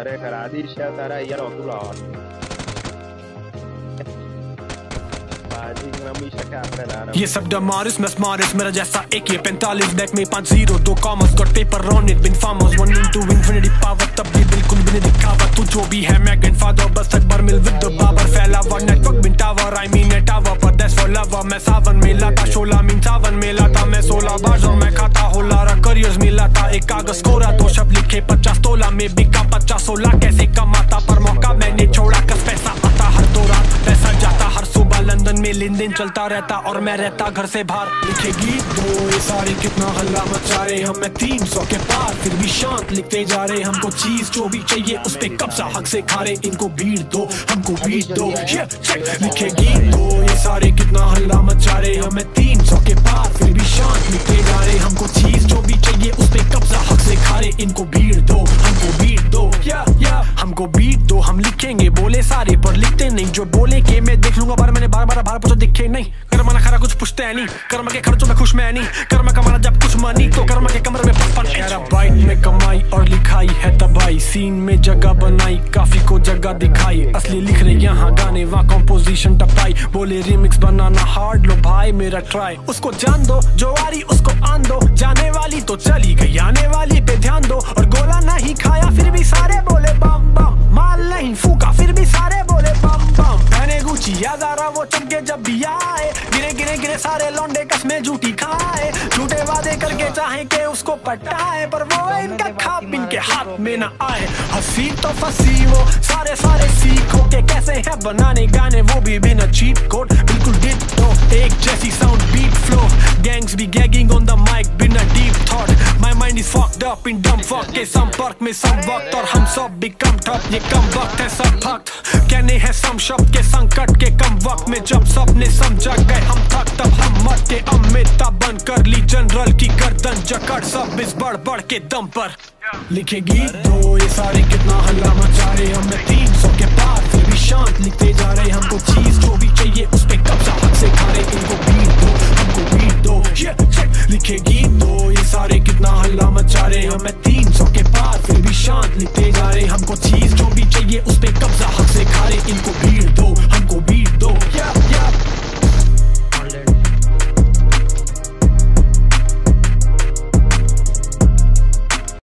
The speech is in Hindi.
अरे खरादी शायद तारा यार अब्दुल्ला ये सब डमारिस मैं स्मारिस मेरा जैसा एक ये 45 बैक में 50 2 commerce got paper on it been farmers 1 into infinity power तब भी बिल्कुल भी नहीं दिखावा तू जो भी है मैं ग्रैंडफादर बस अकबर मिल विद द बाबर फैला हुआ नेटवर्क बिन tower I mean a tower पर दैट्स फॉर लवर मैं सावन में लाता शोला मीन सावन में लाता मैं 16 बार और मैं खाता होला करियर्स में लाता एक कागज कोरा 2 शब्द लिखे 50 तोला में बिका 50 16 कैसे कमाता पर मौका मैंने छोड़ा कस पैसा आता हर दो रात पैसा जाता हर सुबह लंदन में लेन देन चलता रहता और मैं रहता घर से बाहर लिखे गीत दो ये सारे कितना हल्ला मचा रहे हम 300 के पार फिर भी शांत लिखते जा रहे हमको चीज जो भी चाहिए उस पे कब्जा हक से खा रहे इनको भीड़ दो हमको बीट दो लिखे गीत दो ये सारे कितना हल्ला मचा रहे हम 300 के पार फिर भी शांत लिखते जा रहे हमको चीज जो भी चाहिए उस पे कब्जा हक से खा रहे इनको भीड़ दो हमको बीट दो हमको बीट दो हम लिखेंगे बोले सारे पर लिखते नहीं जो बोले के मैं देख लूंगा बार मैंने बार पूछो दिखे नहीं कर्मा ना खरा कुछ पूछते है नहीं कर्मा के खर्चों में खुश मैं नहीं कर्मा कमाना जब कुछ मनी तो कर्मा के कमरे में 55 बाइट में कमाई और लिखाई है तबाही सीन में जगह बनाई काफी को जगह दिखाई असली लिख रहे यहाँ गाने वहाँ कंपोजिशन टपाई बोले रिमिक्स बनाना हार्ड लो भाई मेरा ट्राई उसको जान दो जो आ रही उसको आन दो जाने वाली तो चली गई आने वाली पे ध्यान दो और गोला नहीं खाया फिर भी सारे बोले बम बम माल नहीं फूका फिर भी सारे बोले बम बम मैंने गुची यादारा वो चमके जब भी आए गिरे सारे लौंडे कसमें झूठी खाए झूठे वादे करके चाहे के उसको पटाए पर वो इनका खाप इनके हाथ में ना आए हंसी तो फंसी वो सारे सीखो के कैसे है बनाने गाने वो भी बिना चीट कोड बिल्कुल डिट्टो एक जैसी साउंड बीट फ्लो गैंग्स भी गैगिंग ऑन द माइक बिना deep thought my mind is fucked up in dumb fuck के संपर्क में सब वक्त और हम सब भी कम ठप ये कम वक्त है सब भक्त कहने हैं सम शब्द के संकट के कम वक्त में जब सपने समझा गए हम थक तब हम मर के अमिताभ बन कर ली जनरल की गर्दन जकड़ सब इस बढ़ के दम पर लिखे गीत दो ये सारे कितना हल्ला मचा रहे हम 300 के पार फिर भी शांत लिखते जा रहे हमको